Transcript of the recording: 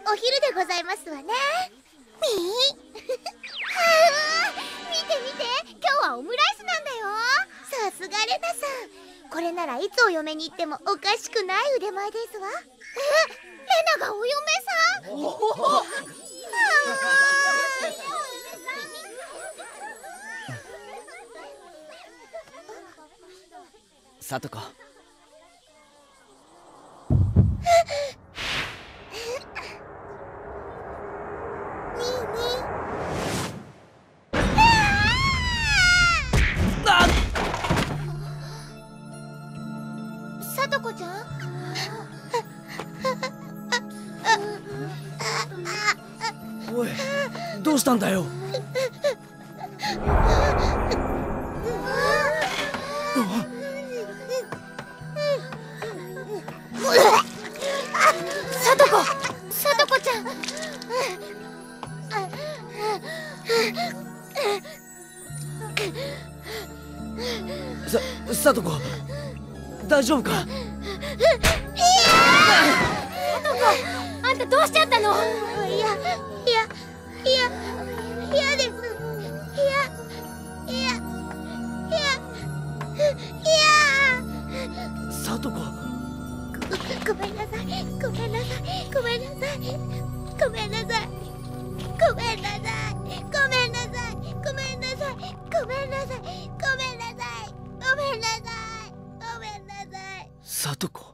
お昼でございますわね。見て見て、今日はオムライスなんだよ。さすがレナさん、これならいつお嫁に行ってもおかしくない腕前ですわ。レナがお嫁さん。 さとこ、 さとこちゃん、 おい、どうしたんだよ。 さとこ、さとこちゃん。 さとこ、大丈夫か。 さとこ、あんたどうしちゃったの？いやです。 さとこ、 ごめんなさい。 さとこ。